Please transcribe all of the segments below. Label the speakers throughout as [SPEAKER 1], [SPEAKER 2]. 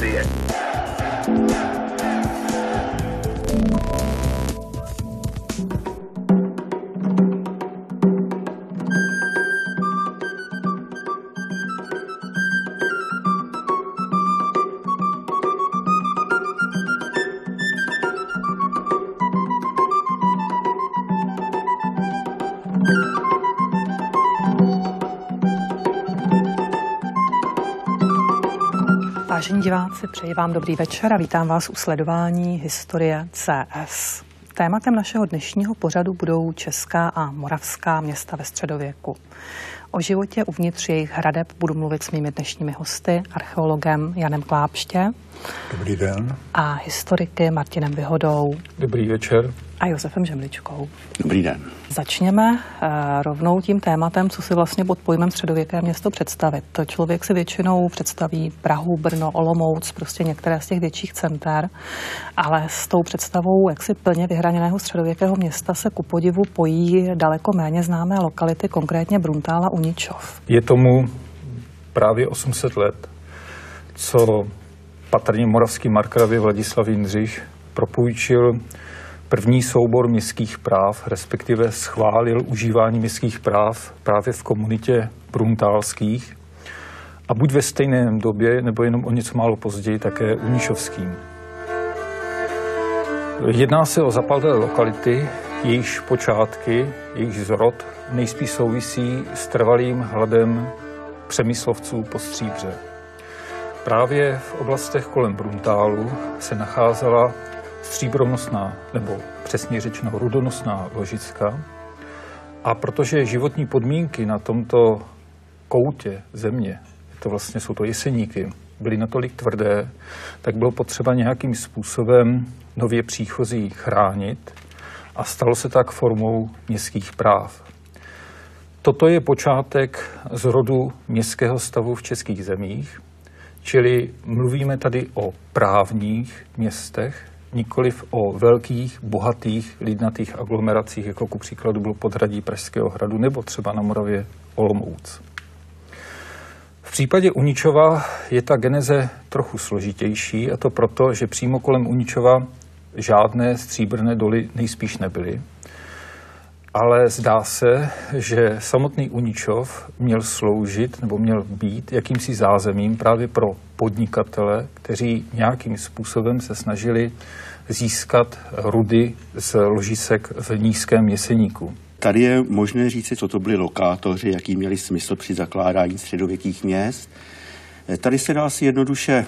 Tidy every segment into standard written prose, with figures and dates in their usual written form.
[SPEAKER 1] demokracie.
[SPEAKER 2] Vážení diváci, přeji vám dobrý večer a vítám vás u sledování Historie CS. Tématem našeho dnešního pořadu budou česká a moravská města ve středověku. O životě uvnitř jejich hradeb budu mluvit s mými dnešními hosty, archeologem Janem Klápště.
[SPEAKER 3] Dobrý den.
[SPEAKER 2] A historiky Martinem Vyhodou.
[SPEAKER 3] Dobrý večer.
[SPEAKER 2] A Josefem Žemličkou.
[SPEAKER 4] Dobrý den.
[SPEAKER 2] Začněme rovnou tím tématem, co si vlastně pod pojmem středověké město představit. To člověk si většinou představí Prahu, Brno, Olomouc, prostě některé z těch větších center, ale s tou představou jaksi plně vyhraněného středověkého města se ku podivu pojí daleko méně známé lokality, konkrétně Bruntál a Uničov.
[SPEAKER 3] Je tomu právě 800 let, co patrně moravský markravě Vladislav Jindřich propůjčil první soubor městských práv, respektive schválil užívání městských práv právě v komunitě bruntálských a buď ve stejném době, nebo jenom o něco málo později také uničovským. Jedná se o zapadlé lokality, jejichž počátky, jejichž zrod nejspíš souvisí s trvalým hladem přemyslovců po stříbře. Právě v oblastech kolem Bruntálu se nacházela stříbronosná, nebo přesně řečeno rudonosná ložiska. A protože životní podmínky na tomto koutě země, jsou to jeseníky, byly natolik tvrdé, tak bylo potřeba nějakým způsobem nově příchozí chránit a stalo se tak formou městských práv. Toto je počátek zrodu městského stavu v českých zemích, čili mluvíme tady o právních městech, nikoliv o velkých, bohatých, lidnatých aglomeracích, jako ku příkladu bylo podhradí Pražského hradu nebo třeba na Moravě Olomouc. V případě Uničova je ta geneze trochu složitější, a to proto, že přímo kolem Uničova žádné stříbrné doly nejspíš nebyly. Ale zdá se, že samotný Uničov měl sloužit nebo měl být jakýmsi zázemím právě pro podnikatele, kteří nějakým způsobem se snažili získat rudy z ložisek v nízkém Jeseníku.
[SPEAKER 4] Tady je možné říci, co to byli lokátoři, jaký měli smysl při zakládání středověkých měst. Tady se dá si jednoduše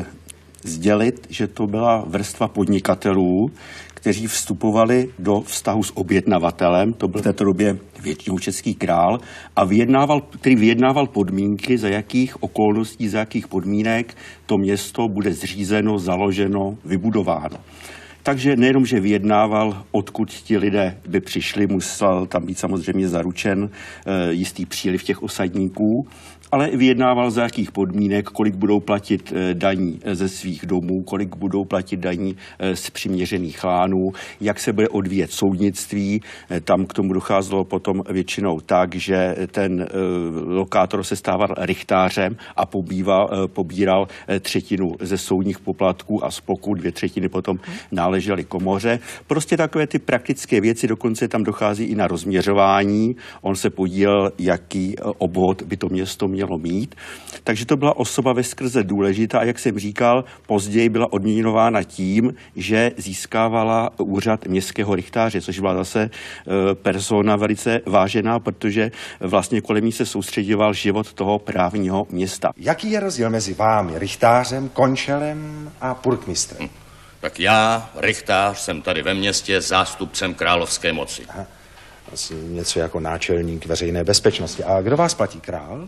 [SPEAKER 4] sdělit, že to byla vrstva podnikatelů, kteří vstupovali do vztahu s objednavatelem, to byl v této době většinou český král, a který vyjednával podmínky, za jakých okolností, za jakých podmínek to město bude zřízeno, založeno, vybudováno. Takže nejenom, že vyjednával, odkud ti lidé by přišli, musel tam být samozřejmě zaručen jistý příliv těch osadníků, ale vyjednával za jakých podmínek, kolik budou platit daní ze svých domů, kolik budou platit daní z přiměřených lánů, jak se bude odvíjet soudnictví. Tam k tomu docházelo potom většinou tak, že ten lokátor se stával rychtářem a pobíral třetinu ze soudních poplatků a z pokut 2/3 potom náležely komoře. Prostě takové ty praktické věci, dokonce tam dochází i na rozměřování. On se podílel, jaký obvod by to město mělo mít. Takže to byla osoba veskrze důležitá a jak jsem říkal, později byla odměňována tím, že získávala úřad městského rychtáře, což byla zase persona velice vážená, protože vlastně kolem ní se soustředěval život toho právního města.
[SPEAKER 5] Jaký je rozdíl mezi vámi, rychtářem, končelem a purkmistrem?
[SPEAKER 6] Tak já, rychtář, jsem tady ve městě zástupcem královské moci.
[SPEAKER 5] Aha. Asi něco jako náčelník veřejné bezpečnosti. A kdo vás platí, král?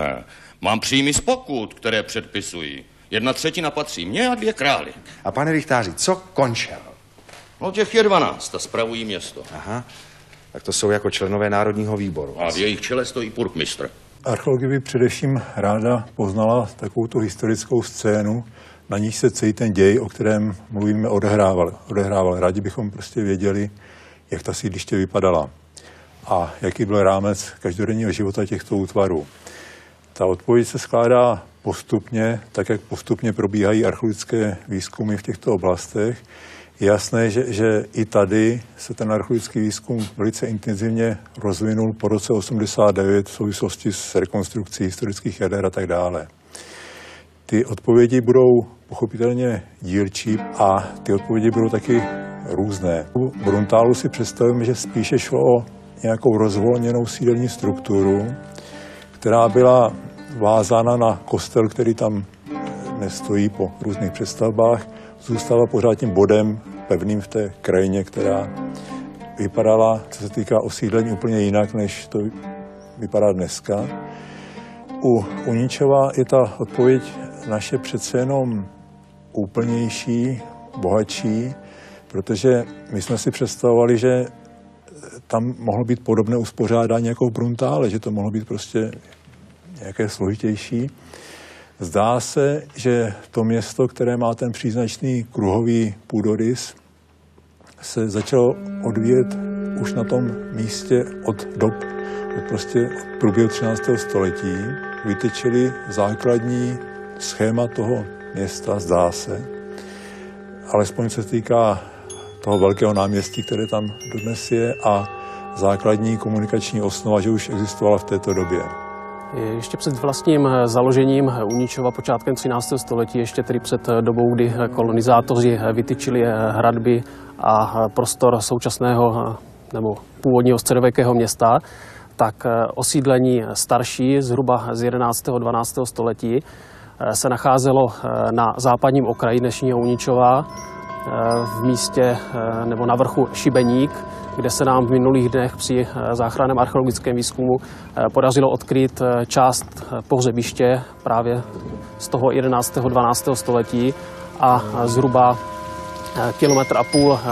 [SPEAKER 6] Mám příjmy z pokut, které předpisují. 1/3 patří mně a 2 králi.
[SPEAKER 5] A pane rychtáři, co končel?
[SPEAKER 6] No těch je 12 a spravují město.
[SPEAKER 5] Aha, tak to jsou jako členové Národního výboru.
[SPEAKER 6] A v jejich čele stojí purkmistr.
[SPEAKER 3] Archeologie by především ráda poznala takovou tu historickou scénu, na níž se celý ten děj, o kterém mluvíme, odehrával. Rádi bychom prostě věděli, jak ta sídliště vypadala a jaký byl rámec každodenního života těchto útvarů. Ta odpověď se skládá
[SPEAKER 1] postupně, tak jak postupně probíhají archeologické výzkumy v těchto oblastech, je jasné, že i tady se ten archeologický výzkum velice intenzivně rozvinul po roce 89 v souvislosti s rekonstrukcí historických jader a tak dále. Ty odpovědi budou pochopitelně dílčí a ty odpovědi budou taky různé. U Bruntálu si představíme, že spíše šlo o nějakou rozvolněnou sídelní strukturu, která byla vázána na kostel, který tam nestojí po různých přestavbách, zůstala pořád tím bodem pevným v té krajině, která vypadala, co se týká osídlení, úplně jinak, než to vypadá dneska. U Uničova je ta odpověď naše přece jenom úplnější, bohatší, protože my jsme si představovali, že tam mohlo být podobné uspořádání jako v Bruntále, že to mohlo být prostě nějaké složitější. Zdá se, že to město, které má ten příznačný kruhový půdorys, se začalo odvíjet už na tom místě od průběhu 13. století. Vytyčili základní schéma toho města, zdá se, alespoň se týká toho velkého náměstí, které tam dodnes je, a základní komunikační osnova, že už existovala v této době.
[SPEAKER 7] Ještě před vlastním založením Uničova počátkem 13. století, ještě tedy před dobou, kdy kolonizátoři vytyčili hradby a prostor současného nebo původního středověkého města, tak osídlení starší, zhruba z 11. 12. století, se nacházelo na západním okraji dnešního Uničova v místě nebo na vrchu Šibeník, kde se nám v minulých dnech při záchranném archeologickém výzkumu podařilo odkryt část pohřebiště právě z toho 11. 12. století a zhruba 1,5 kilometru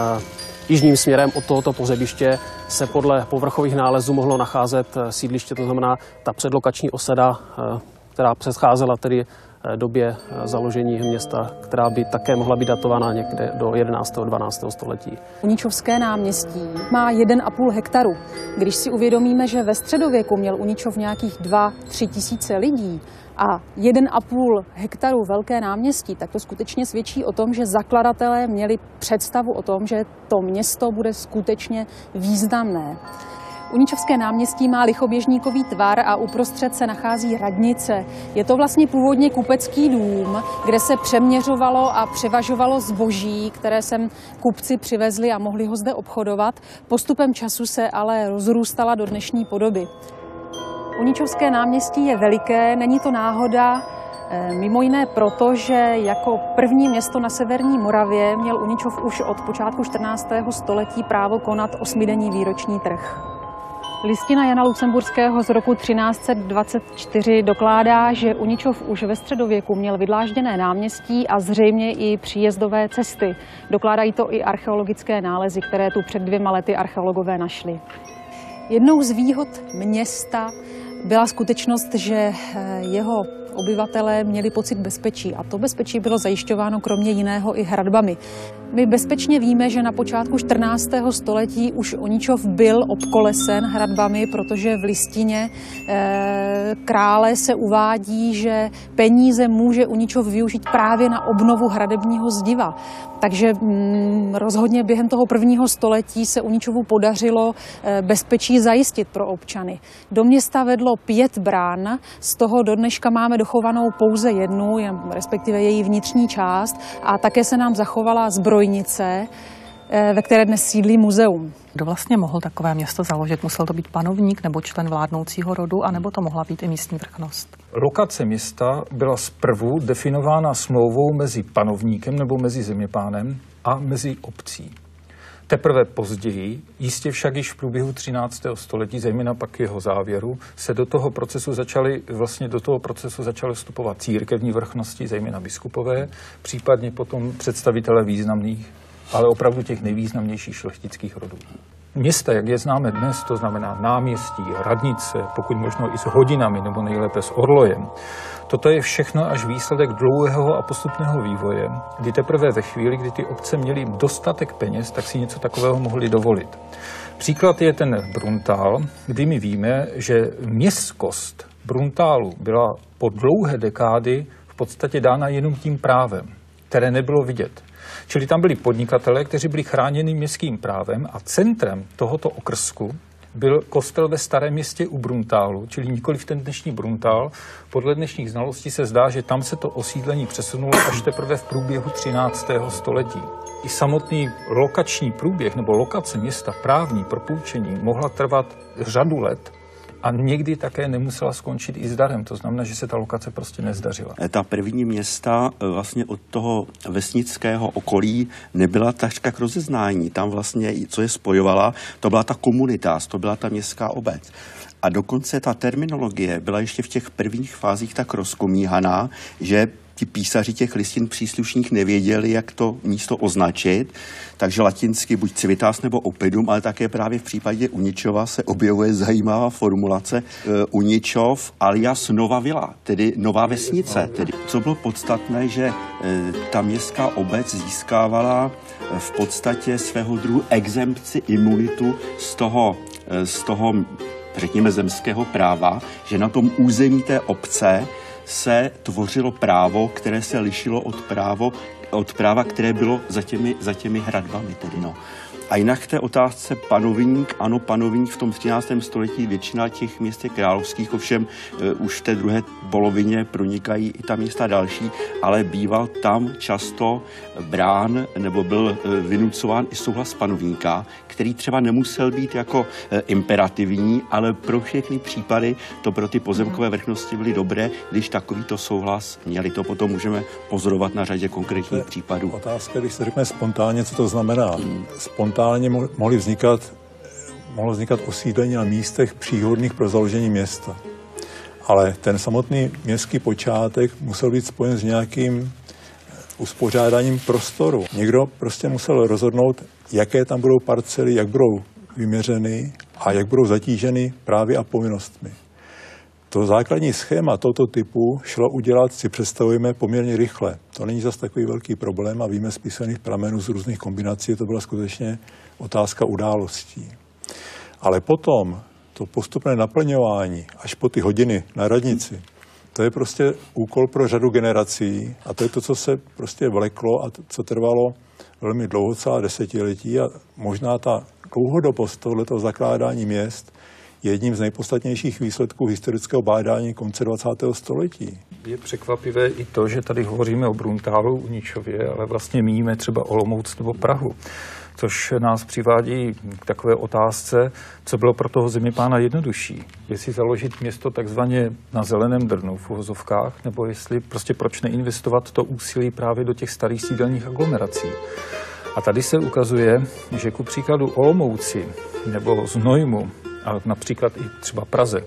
[SPEAKER 7] jižním směrem od tohoto pohřebiště se podle povrchových nálezů mohlo nacházet sídliště, to znamená ta předlokační osada, která předcházela tedy době založení města, která by také mohla být datována někde do 11. 12. století.
[SPEAKER 8] Uničovské náměstí má 1,5 hektaru. Když si uvědomíme, že ve středověku měl Uničov nějakých 2-3 tisíce lidí a 1,5 hektaru velké náměstí, tak to skutečně svědčí o tom, že zakladatelé měli představu o tom, že to město bude skutečně významné. Uničovské náměstí má lichoběžníkový tvar a uprostřed se nachází radnice. Je to vlastně původně kupecký dům, kde se přeměřovalo a převažovalo zboží, které sem kupci přivezli a mohli ho zde obchodovat. Postupem času se ale rozrůstala do dnešní podoby. Uničovské náměstí je veliké, není to náhoda, mimo jiné proto, že jako první město na severní Moravě měl Uničov už od počátku 14. století právo konat 8denní výroční trh. Listina Jana Lucemburského z roku 1324 dokládá, že Uničov už ve středověku měl vydlážděné náměstí a zřejmě i příjezdové cesty. Dokládají to i archeologické nálezy, které tu před 2 lety archeologové našli. Jednou z výhod města byla skutečnost, že jeho obyvatelé měli pocit bezpečí a to bezpečí bylo zajišťováno kromě jiného i hradbami. My bezpečně víme, že na počátku 14. století už Uničov byl obkolesen hradbami, protože v listině krále se uvádí, že peníze může Uničov využít právě na obnovu hradebního zdiva. Takže rozhodně během toho 1. století se Uničovu podařilo bezpečí zajistit pro občany. Do města vedlo 5 brán, z toho do dneška máme dochovanou pouze jednu, respektive její vnitřní část, a také se nám zachovala zbrojnice, ve které dnes sídlí muzeum.
[SPEAKER 2] Kdo vlastně mohl takové město založit? Musel to být panovník nebo člen vládnoucího rodu, anebo to mohla být i místní vrchnost?
[SPEAKER 3] Lokace města byla zprvu definována smlouvou mezi panovníkem nebo mezi zeměpánem a mezi obcí. Teprve později, jistě však již v průběhu 13. století, zejména pak jeho závěru, se do toho procesu začaly vstupovat církevní vrchnosti, zejména biskupové, případně potom představitelé významných, ale opravdu těch nejvýznamnějších šlechtických rodů. Města, jak je známe dnes, to znamená náměstí, radnice, pokud možno i s hodinami nebo nejlépe s orlojem, toto je všechno až výsledek dlouhého a postupného vývoje, kdy teprve ve chvíli, kdy ty obce měly dostatek peněz, tak si něco takového mohli dovolit. Příklad je ten Bruntál, kdy my víme, že městskost Bruntálu byla po dlouhé dekády podstatě dána jenom tím právem, které nebylo vidět. Čili tam byli podnikatelé, kteří byli chráněni městským právem a centrem tohoto okrsku byl kostel ve Starém Městě u Bruntálu, čili nikoliv ten dnešní Bruntál. Podle dnešních znalostí se zdá, že tam se to osídlení přesunulo až teprve v průběhu 13. století. I samotný lokační průběh nebo lokace města, právní propůjčení, mohla trvat řadu let a někdy také nemusela skončit i s darem. To znamená, že se ta lokace prostě nezdařila.
[SPEAKER 4] Ta první města vlastně od toho vesnického okolí nebyla takřka k rozeznání. Tam vlastně, co je spojovala, to byla ta komunitas, to byla ta městská obec. A dokonce ta terminologie byla ještě v těch prvních fázích tak rozkomíhaná, že ti písaři těch listin příslušných nevěděli, jak to místo označit, takže latinsky buď civitas nebo oppidum, ale také právě v případě Uničova se objevuje zajímavá formulace Uničov alias Nova Vila, tedy nová vesnice. Tedy, co bylo podstatné, že ta městská obec získávala v podstatě svého druhu exempci, imunitu z toho řekněme zemského práva, že na tom území té obce se tvořilo právo, které se lišilo od práva, které bylo za těmi hradbami. Tedy no. A jinak k té otázce panovník, ano, panovník v tom 13. století většina těch měst je královských, ovšem už v té druhé polovině pronikají i ta města další, ale býval tam často brán nebo byl vynucován i souhlas panovníka, který třeba nemusel být jako imperativní, ale pro všechny případy to pro ty pozemkové vrchnosti byly dobré, když takovýto souhlas měli. To potom můžeme pozorovat na řadě konkrétních případů.
[SPEAKER 1] Otázka, když se řekne spontánně, co to znamená? Spontánně mohlo vznikat osídlení na místech příhodných pro založení města. Ale ten samotný městský počátek musel být spojen s nějakým uspořádáním prostoru. Někdo prostě musel rozhodnout, jaké tam budou parcely, jak budou vyměřeny a jak budou zatíženy právy a povinnostmi. To základní schéma tohoto typu šlo udělat, si představujeme, poměrně rychle. To není zas takový velký problém a víme z písaných pramenů z různých kombinací, to byla skutečně otázka událostí. Ale potom to postupné naplňování až po ty hodiny na radnici, to je prostě úkol pro řadu generací a to je to, co se prostě vleklo a co trvalo velmi dlouho, celá desetiletí a možná ta dlouhodobost tohoto zakládání měst je jedním z nejpodstatnějších výsledků historického bádání konce 20. století.
[SPEAKER 3] Je překvapivé i to, že tady hovoříme o Bruntálu, Uničově, ale vlastně míníme třeba Olomouc nebo Prahu. Což nás přivádí k takové otázce, co bylo pro toho zeměpána jednodušší. Jestli založit město takzvaně na zeleném drnu v uvozovkách, nebo jestli prostě proč neinvestovat to úsilí právě do těch starých sídelních aglomerací. A tady se ukazuje, že ku příkladu Olomouci nebo Znojmu, a například i třeba Praze,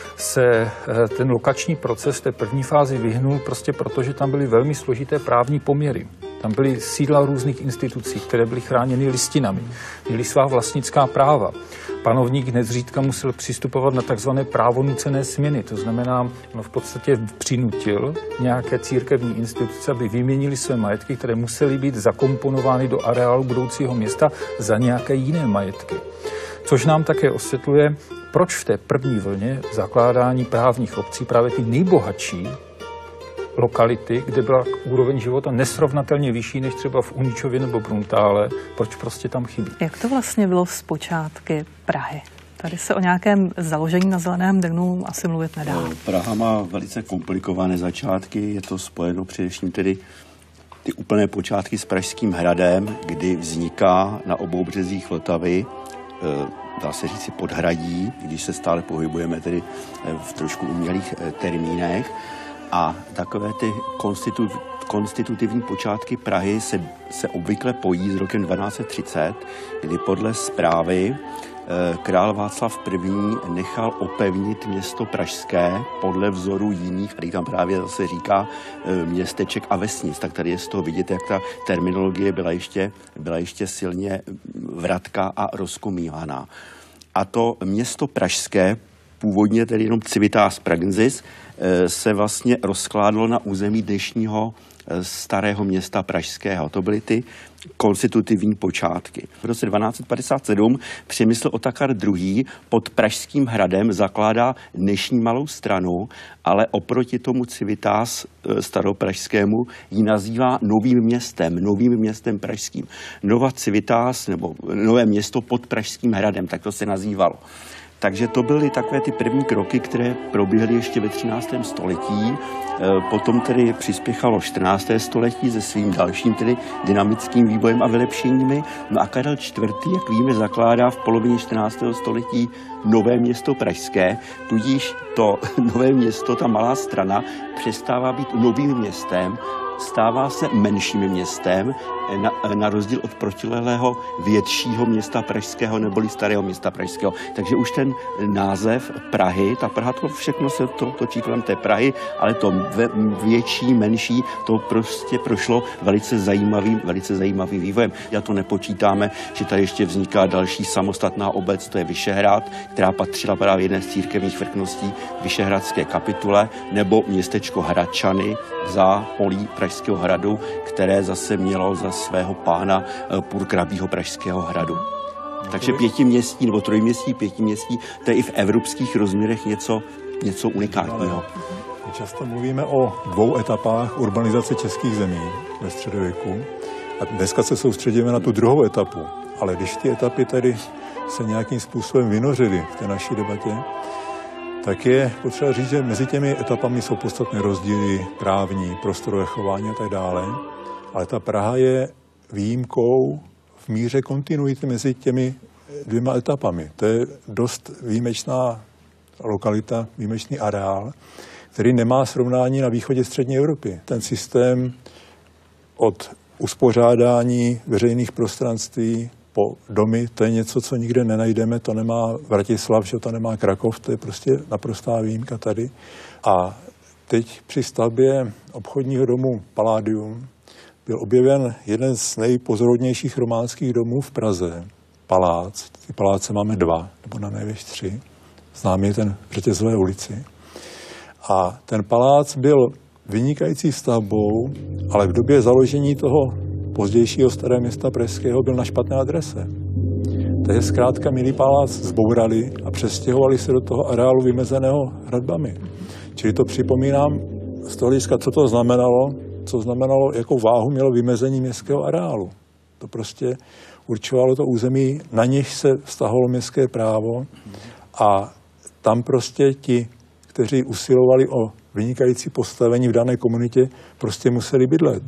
[SPEAKER 3] se ten lokační proces té první fázi vyhnul prostě proto, že tam byly velmi složité právní poměry. Tam byly sídla různých institucí, které byly chráněny listinami, měly svá vlastnická práva. Panovník nezřídka musel přistupovat na takzvané právonucené směny, to znamená, v podstatě přinutil nějaké církevní instituce, aby vyměnili své majetky, které musely být zakomponovány do areálu budoucího města za nějaké jiné majetky. Což nám také osvětluje, proč v té první vlně zakládání právních obcí právě ty nejbohatší lokality, kde byla úroveň života nesrovnatelně vyšší než třeba v Uničově nebo Bruntále, proč prostě tam chybí.
[SPEAKER 2] Jak to vlastně bylo z počátky Prahy? Tady se o nějakém založení na zeleném drnu asi mluvit nedá.
[SPEAKER 4] Praha má velice komplikované začátky, je to spojeno především tedy ty úplné počátky s Pražským hradem, kdy vzniká na obou březích Vltavy, dá se říci podhradí, když se stále pohybujeme tedy v trošku umělých termínech. A takové ty konstitutivní počátky Prahy se obvykle pojí s rokem 1230, kdy podle zprávy král Václav I. nechal opevnit město pražské podle vzoru jiných, který tam právě zase říká městeček a vesnic. Tak tady je z toho vidět, jak ta terminologie byla ještě silně vratká a rozkomívaná. A to město pražské, původně tedy jenom Civitas Pragensis, se vlastně rozkládlo na území dnešního starého města pražského. To byly ty konstitutivní počátky. V roce 1257 Přemysl Otakar II. Pod Pražským hradem zakládá dnešní Malou Stranu, ale oproti tomu Civitas staropražskému ji nazývá novým městem pražským. Nova Civitas, nebo nové město pod Pražským hradem, tak to se nazývalo. Takže to byly takové ty první kroky, které proběhly ještě ve 13. století. Potom tedy přispěchalo 14. století se svým dalším tedy dynamickým vývojem a vylepšeními. No a Karel IV., jak víme, zakládá v polovině 14. století nové město pražské, tudíž to nové město, ta Malá Strana, přestává být novým městem, stává se menším městem, na rozdíl od protilehlého většího města pražského neboli starého města pražského. Takže už ten název Prahy, ta Praha, to všechno se to točí kolem té Prahy, ale to větší, menší, to prostě prošlo velice zajímavým vývojem. Já to nepočítáme, že tady ještě vzniká další samostatná obec, to je Vyšehrad, která patřila právě jedné z církevních vrchností Vyšehradské kapitule, nebo městečko Hradčany za polí Pražského hradu, které zase mělo za svého pána purkrabího Pražského hradu. Takže pětiměstí nebo trojměstí, pětiměstí, to je i v evropských rozměrech něco unikátního.
[SPEAKER 1] Často mluvíme o 2 etapách urbanizace českých zemí ve středověku a dneska se soustředíme na tu druhou etapu. Ale když ty etapy tady se nějakým způsobem vynořily v té naší debatě, tak je potřeba říct, že mezi těmi etapami jsou podstatné rozdíly právní, prostorové chování a tak dále. Ale ta Praha je výjimkou v míře kontinuity mezi těmi 2 etapami. To je dost výjimečná lokalita, výjimečný areál, který nemá srovnání na východě střední Evropy. Ten systém od uspořádání veřejných prostranství po domy, to je něco, co nikde nenajdeme, to nemá Vratislav, že to nemá Krakov, to je prostě naprostá výjimka tady. A teď při stavbě obchodního domu Palladium byl objeven jeden z nejpozorodnějších románských domů v Praze, palác. Ty paláce máme 2, nebo na největší 3. Známý je ten v Řetězové ulici. A ten palác byl vynikající stavbou, ale v době založení toho pozdějšího starého města pražského byl na špatné adrese. Takže zkrátka milý palác zbourali a přestěhovali se do toho areálu vymezeného hradbami. Čili to připomínám z toho hlediska, co znamenalo, jakou váhu mělo vymezení městského areálu. To prostě určovalo to území, na něž se vztahovalo městské právo a tam prostě ti, kteří usilovali o vynikající postavení v dané komunitě, prostě museli bydlet.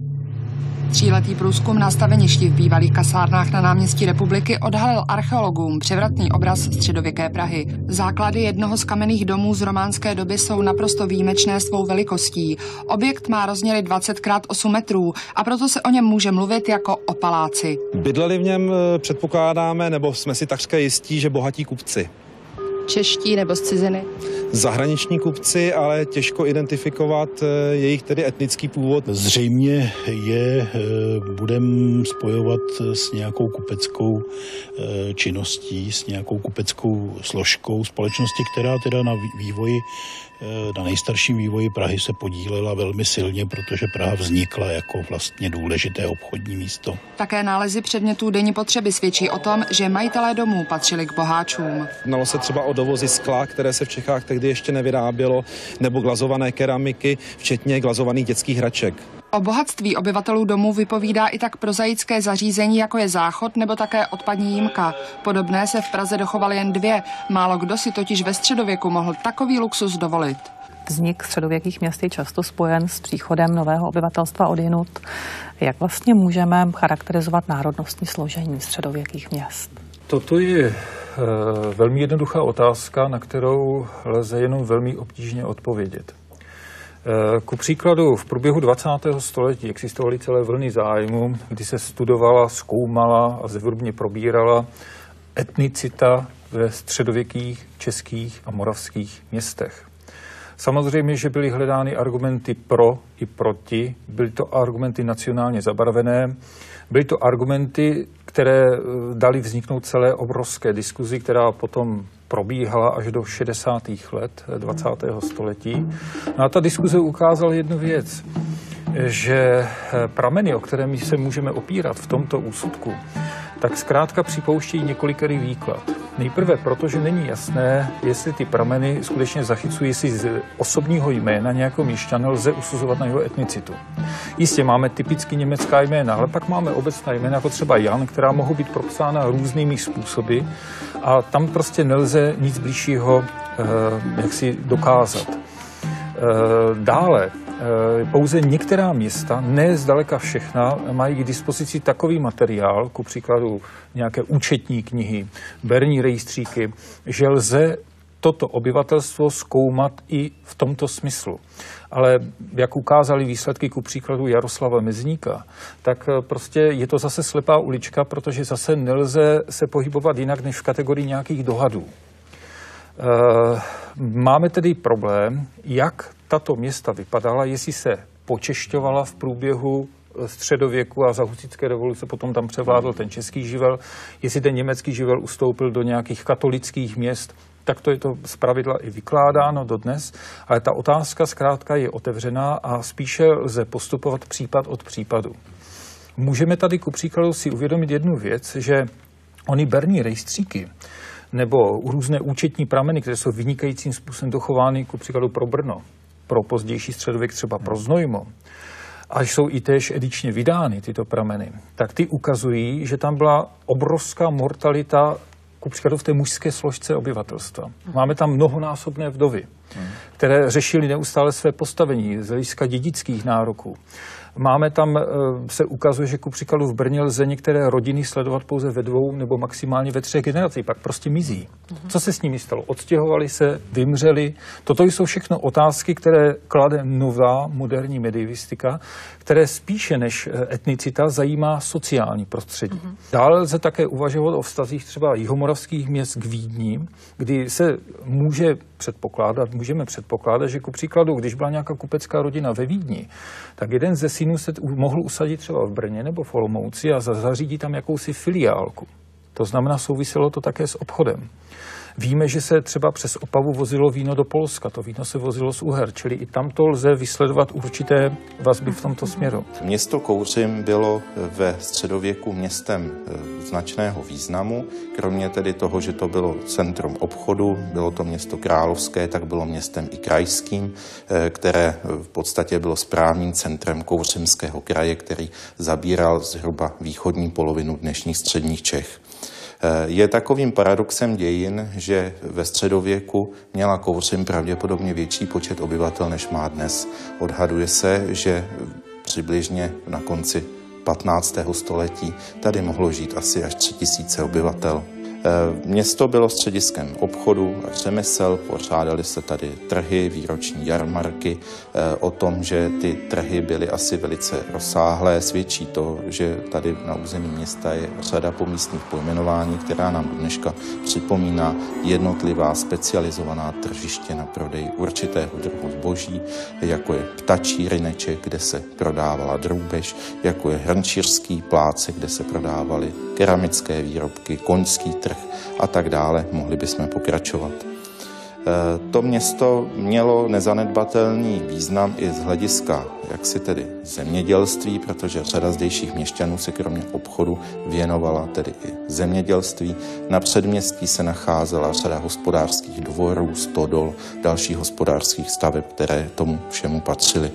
[SPEAKER 9] 3letý průzkum na staveništi v bývalých kasárnách na náměstí Republiky odhalil archeologům převratný obraz středověké Prahy. Základy jednoho z kamenných domů z románské doby jsou naprosto výjimečné svou velikostí. Objekt má rozměry 20x8 metrů a proto se o něm může mluvit jako o paláci.
[SPEAKER 10] Bydleli v něm, předpokládáme, nebo jsme si takřka jistí, že bohatí kupci.
[SPEAKER 9] Čeští nebo z ciziny?
[SPEAKER 10] Zahraniční kupci, ale těžko identifikovat jejich tedy etnický původ.
[SPEAKER 11] Zřejmě je budeme spojovat s nějakou kupeckou činností, s nějakou kupeckou složkou společnosti, která teda na nejstarším vývoji Prahy se podílela velmi silně, protože Praha vznikla jako vlastně důležité obchodní místo.
[SPEAKER 9] Také nálezy předmětů denní potřeby svědčí o tom, že majitelé domů patřili k boháčům.
[SPEAKER 10] Jednalo se třeba o dovozy skla, které se v Čechách tehdy ještě nevyrábělo, nebo glazované keramiky, včetně glazovaných dětských hraček.
[SPEAKER 9] O bohatství obyvatelů domů vypovídá i tak prozaické zařízení, jako je záchod nebo také odpadní jímka. Podobné se v Praze dochovaly jen 2. Málo kdo si totiž ve středověku mohl takový luxus dovolit.
[SPEAKER 2] Vznik středověkých měst je často spojen s příchodem nového obyvatelstva odjinud. Jak vlastně můžeme charakterizovat národnostní složení středověkých měst?
[SPEAKER 3] Toto je velmi jednoduchá otázka, na kterou lze jenom velmi obtížně odpovědět. Ku příkladu v průběhu 20. století existovaly celé vlny zájmu, kdy se studovala, zkoumala a zevrubně probírala etnicita ve středověkých českých a moravských městech. Samozřejmě, že byly hledány argumenty pro i proti, byly to argumenty nacionálně zabarvené, byly to argumenty, které dali vzniknout celé obrovské diskuzi, která potom probíhala až do 60. let 20. století. No a ta diskuze ukázala jednu věc, že prameny, o které my se můžeme opírat v tomto úsudku, tak zkrátka připouštějí několikerý výklad. Nejprve proto, že není jasné, jestli ty prameny skutečně zachycují, jestli z osobního jména nějakého měšťana lze usuzovat na jeho etnicitu. Jistě máme typicky německá jména, ale pak máme obecná jména, jako třeba Jan, která mohou být propsána různými způsoby a tam prostě nelze nic bližšího jaksi dokázat. Dále, pouze některá města, ne zdaleka všechna, mají k dispozici takový materiál, ku příkladu nějaké účetní knihy, berní rejstříky, že lze toto obyvatelstvo zkoumat i v tomto smyslu. Ale jak ukázaly výsledky ku příkladu Jaroslava Mezníka, tak prostě je to zase slepá ulička, protože zase nelze se pohybovat jinak než v kategorii nějakých dohadů. Máme tedy problém, jak tato města vypadala, jestli se počešťovala v průběhu středověku a za husitské revoluce potom tam převládl ten český živel, jestli ten německý živel ustoupil do nějakých katolických měst, tak to je to zpravidla i vykládáno dodnes, ale ta otázka zkrátka je otevřená a spíše lze postupovat případ od případu. Můžeme tady ku příkladu si uvědomit jednu věc, že ony berní rejstříky nebo různé účetní prameny, které jsou vynikajícím způsobem dochovány, ku příkladu pro Brno, pro pozdější středověk, třeba pro Znojmo, a jsou i též edičně vydány tyto prameny, tak ty ukazují, že tam byla obrovská mortalita, ku příkladu v té mužské složce obyvatelstva. Máme tam mnohonásobné vdovy, které řešily neustále své postavení z hlediska dědických nároků. Máme tam, se ukazuje, že ku příkladu v Brně lze některé rodiny sledovat pouze ve 2 nebo maximálně ve 3 generacích, pak prostě mizí. Co se s nimi stalo? Odstěhovali se, vymřeli. Toto jsou všechno otázky, které klade nová moderní medievistika, které spíše než etnicita zajímá sociální prostředí. Dále lze také uvažovat o vztazích třeba jihomoravských měst k Vídni, kdy se můžeme předpokládat, že ku příkladu, když byla nějaká kupecká rodina ve Vídni, tak jeden ze synů se mohl usadit třeba v Brně nebo v Olomouci a zařídit tam jakousi filiálku. To znamená, souviselo to také s obchodem. Víme, že se třeba přes Opavu vozilo víno do Polska, to víno se vozilo z Uher, čili i tamto lze vysledovat určité vazby v tomto směru.
[SPEAKER 12] Město Kouřim bylo ve středověku městem značného významu, kromě tedy toho, že to bylo centrum obchodu, bylo to město královské, tak bylo městem i krajským, které v podstatě bylo správním centrem Kouřimského kraje, který zabíral zhruba východní polovinu dnešních středních Čech. Je takovým paradoxem dějin, že ve středověku měla Kouřim pravděpodobně větší počet obyvatel, než má dnes. Odhaduje se, že přibližně na konci 15. století tady mohlo žít asi až 3000 obyvatel. Město bylo střediskem obchodu a řemesel, pořádaly se tady trhy, výroční jarmarky. O tom, že ty trhy byly asi velice rozsáhlé, svědčí to, že tady na území města je řada pomístních pojmenování, která nám dneška připomíná jednotlivá specializovaná tržiště na prodej určitého druhu zboží, jako je ptačí ryneček, kde se prodávala drůbež, jako je hrnčířský pláce, kde se prodávaly keramické výrobky, koňský trh a tak dále, mohli bychom pokračovat. To město mělo nezanedbatelný význam i z hlediska jaksi tedy zemědělství, protože řada zdejších měšťanů se kromě obchodu věnovala tedy i zemědělství. Na předměstí se nacházela řada hospodářských dvorů, stodol, dalších hospodářských staveb, které tomu všemu patřily.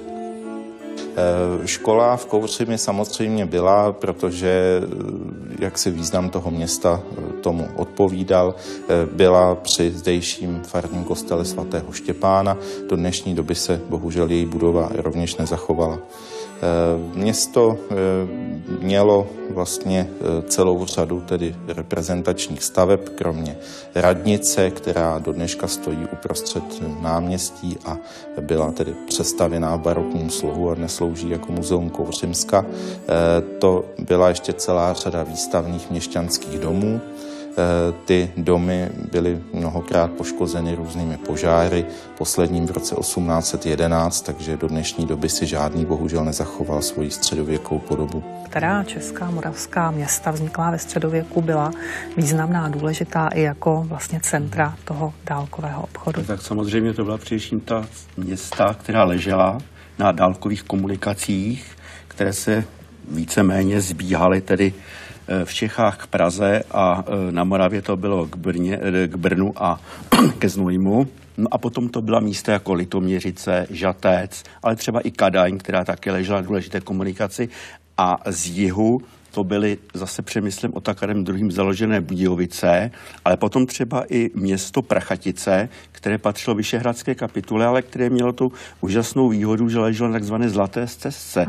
[SPEAKER 12] Škola v Kouřimi samozřejmě byla, protože jaksi význam toho města tomu odpovídal, byla při zdejším farním kostele svatého Štěpána. Do dnešní doby se bohužel její budova rovněž nezachovala. Město mělo vlastně celou řadu tedy reprezentačních staveb, kromě radnice, která do dneška stojí uprostřed náměstí a byla tedy přestavěná v barokním slohu a dnes slouží jako muzeum Kouřimska. To byla ještě celá řada výstavních měšťanských domů. Ty domy byly mnohokrát poškozeny různými požáry, posledním v roce 1811, takže do dnešní doby si žádný bohužel nezachoval svoji středověkou podobu.
[SPEAKER 2] Která česká, moravská města vzniklá ve středověku byla významná, důležitá i jako vlastně centra toho dálkového obchodu?
[SPEAKER 4] Tak samozřejmě to byla především ta města, která ležela na dálkových komunikacích, které se víceméně zbíhaly tedy v Čechách k Praze a na Moravě to bylo k Brnu a ke Znojmu. No a potom to byla místa jako Litoměřice, Žatec, ale třeba i Kadaň, která také ležela na důležité komunikaci. A z jihu to byly zase Přemyslem Otakarem II. Založené Budějovice, ale potom třeba i město Prachatice, které patřilo Vyšehradské kapitule, ale které mělo tu úžasnou výhodu, že leželo na takzvané Zlaté stezce,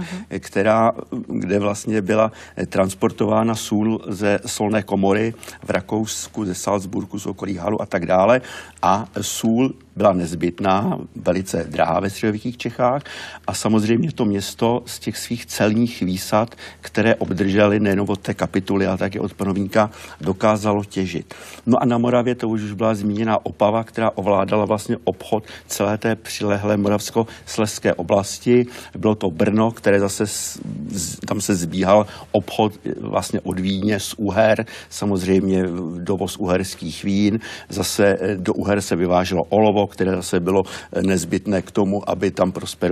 [SPEAKER 4] kde vlastně byla transportována sůl ze solné komory v Rakousku, ze Salzburgu, z okolí Halu a tak dále. A sůl byla nezbytná, velice drahá ve středověkých Čechách a samozřejmě to město z těch svých celních výsad, které obdrželi nejen od té kapituly, ale také od panovníka, dokázalo těžit. No a na Moravě to už byla zmíněná Opava, která ovládala vlastně obchod celé té přilehlé moravskoslezské oblasti. Bylo to Brno, které zase tam se zbíhal obchod vlastně od Vídně z Uher, samozřejmě dovoz uherských vín, zase do Uher se vyváželo olovo, které zase bylo nezbytné k tomu, aby tam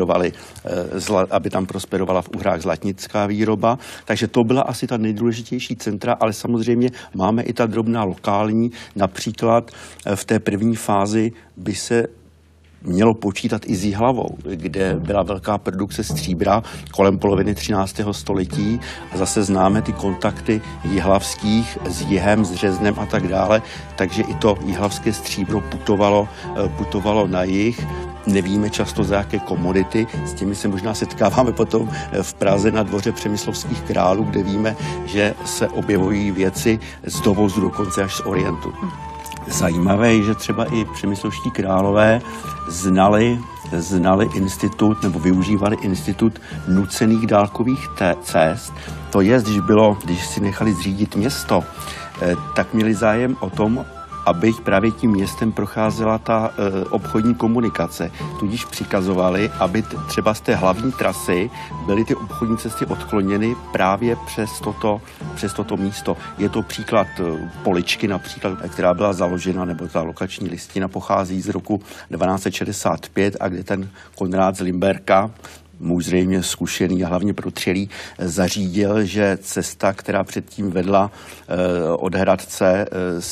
[SPEAKER 4] prosperovala v Uhrách zlatnická výroba. Takže to byla asi ta nejdůležitější centra, ale samozřejmě máme i ta drobná lokální. Například v té první fázi by se mělo počítat i s Jihlavou, kde byla velká produkce stříbra kolem poloviny 13. století. A zase známe ty kontakty jihlavských s Jihem, s Řeznem a tak dále, takže i to jihlavské stříbro putovalo na jih. Nevíme často za jaké komodity, s těmi se možná setkáváme potom v Praze na dvoře Přemyslovských králů, kde víme, že se objevují věci z dovozu dokonce až z Orientu. Zajímavé je, že třeba i přemyslovští králové znali institut nebo využívali institut nucených dálkových cest. To je, když si nechali zřídit město, tak měli zájem o tom, aby právě tím městem procházela ta obchodní komunikace. Tudíž přikazovali, aby třeba z té hlavní trasy byly ty obchodní cesty odkloněny právě přes toto místo. Je to příklad Poličky například, která byla založena, nebo ta lokační listina pochází z roku 1265 a kde ten Konrád z Limberka, muž zřejmě zkušený a hlavně protřelý, zařídil, že cesta, která předtím vedla od Hradce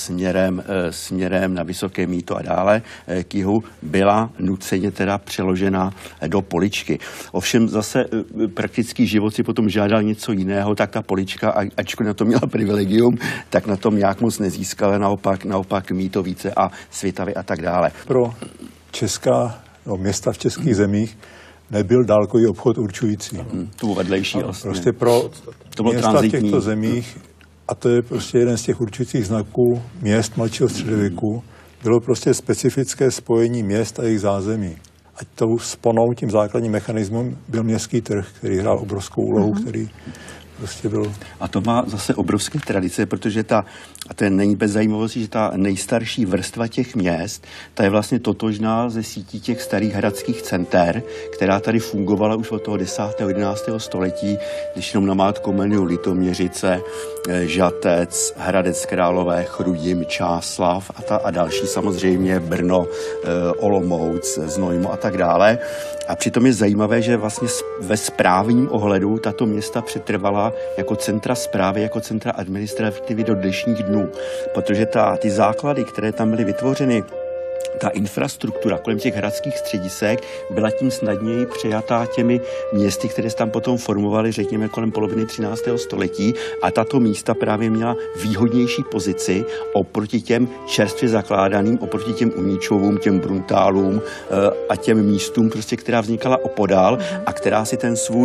[SPEAKER 4] směrem na Vysoké Mýto a dále k jihu, byla nuceně teda přeložena do Poličky. Ovšem zase praktický život si potom žádal něco jiného, tak ta Polička, ačkoliv na to měla privilegium, tak na tom nějak moc nezískala, naopak Mítovice a Svitavy a tak dále.
[SPEAKER 1] Pro města v českých zemích nebyl dálkový obchod určující.
[SPEAKER 4] Tu vedlejší vlastně.
[SPEAKER 1] Prostě pro města v těchto zemích, a to je prostě jeden z těch určujících znaků měst mladšího středověku, bylo prostě specifické spojení měst a jejich zázemí. Ať tou sponou, tím základním mechanismem byl městský trh, který hrál obrovskou úlohu, který prostě byl.
[SPEAKER 4] A to má zase obrovské tradice, protože a to není bez zajímavosti, že ta nejstarší vrstva těch měst, ta je vlastně totožná ze sítí těch starých hradských center, která tady fungovala už od toho 10. 11. století, když jenom namátkou jmenuji Litoměřice, Žatec, Hradec Králové, Chrudim, Čáslav a další samozřejmě, Brno, Olomouc, Znojmo a tak dále. A přitom je zajímavé, že vlastně ve správním ohledu tato města přetrvala jako centra správy, jako centra administrativy do dnešních dnů, protože ty základy, které tam byly vytvořeny, ta infrastruktura kolem těch hradských středisek byla tím snadněji přejatá těmi městy, které se tam potom formovaly, řekněme, kolem poloviny 13. století, a tato místa právě měla výhodnější pozici oproti těm čerstvě zakládaným, oproti těm Uníčovům, těm Bruntálům a těm místům, prostě, která vznikala opodál a která si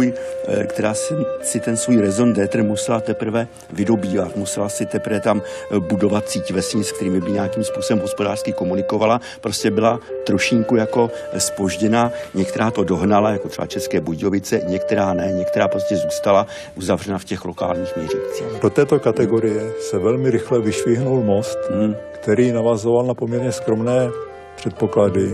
[SPEAKER 4] ten svůj raison d'être musela teprve vydobývat, musela si teprve tam budovat síť vesnic, s kterými by nějakým způsobem hospodářsky komunikovala. Prostě byla trošinku jako zpožděna, některá to dohnala, jako třeba České Budějovice, některá ne, některá prostě zůstala uzavřena v těch lokálních měřících.
[SPEAKER 1] Do této kategorie se velmi rychle vyšvihnul most, který navazoval na poměrně skromné předpoklady,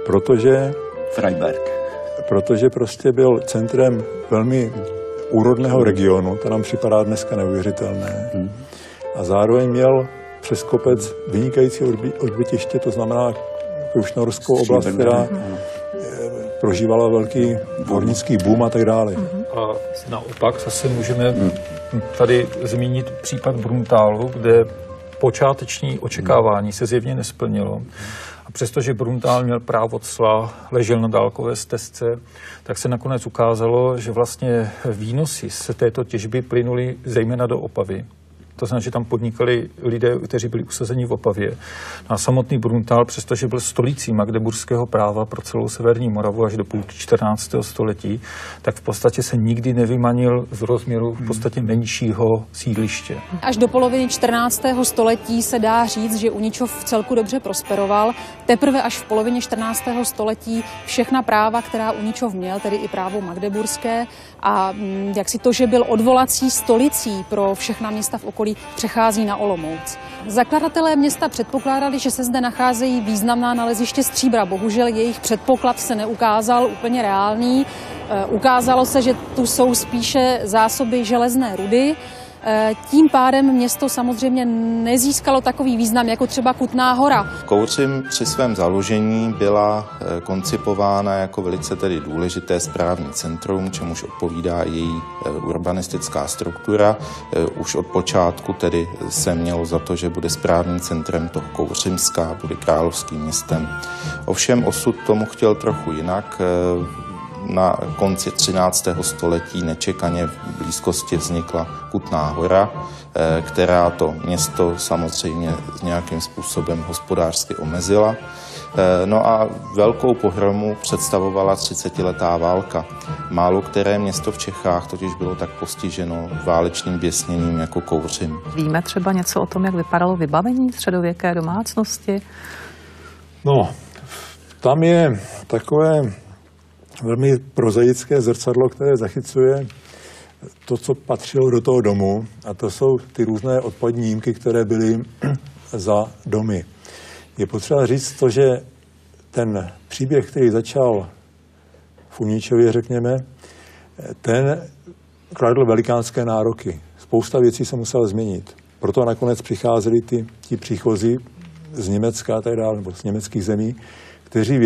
[SPEAKER 1] protože prostě byl centrem velmi úrodného regionu, to nám připadá dneska neuvěřitelné. A zároveň měl přes kopec vynikající odbytiště, to znamená už norskou oblast, která prožívala velký hornický boom a tak dále.
[SPEAKER 3] A naopak zase můžeme tady zmínit případ Bruntálu, kde počáteční očekávání se zjevně nesplnilo. A přestože Bruntál měl právo cla, ležel na dálkové stezce, tak se nakonec ukázalo, že vlastně výnosy z této těžby plynuly zejména do Opavy. To znamená, že tam podnikali lidé, kteří byli usazeni v Opavě. A samotný Bruntál, přestože byl stolicí magdeburského práva pro celou severní Moravu až do půlky 14. století, tak v podstatě se nikdy nevymanil z rozměru v podstatě menšího sídliště.
[SPEAKER 8] Až do poloviny 14. století se dá říct, že Uničov v celku dobře prosperoval. Teprve až v polovině 14. století všechna práva, která Uničov měl, tedy i právo magdeburské a jak si to, že byl odvolací stolicí pro všechna města v okolí, přechází na Olomouc. Zakladatelé města předpokládali, že se zde nacházejí významná naleziště stříbra. Bohužel jejich předpoklad se neukázal úplně reálný. Ukázalo se, že tu jsou spíše zásoby železné rudy. Tím pádem město samozřejmě nezískalo takový význam jako třeba Kutná Hora.
[SPEAKER 12] Kouřim při svém založení byla koncipována jako velice tedy důležité správní centrum, čemuž odpovídá její urbanistická struktura. Už od počátku tedy se mělo za to, že bude správním centrem toho Kouřimska, bude královským městem. Ovšem osud tomu chtěl trochu jinak. Na konci 13. století nečekaně v blízkosti vznikla Kutná Hora, která to město samozřejmě nějakým způsobem hospodářsky omezila. No a velkou pohromu představovala 30letá válka. Málo které město v Čechách totiž bylo tak postiženo válečným běsněním jako Kouřim.
[SPEAKER 2] Víme třeba něco o tom, jak vypadalo vybavení středověké domácnosti?
[SPEAKER 1] No, tam je takové velmi prozaické zrcadlo, které zachycuje to, co patřilo do toho domu, a to jsou ty různé odpadní jímky, které byly za domy. Je potřeba říct to, že ten příběh, který začal v Uničově, řekněme, ten kladl velikánské nároky. Spousta věcí se musela změnit. Proto nakonec přicházeli ti příchozí z Německa a tak dále, nebo z německých zemí, kteří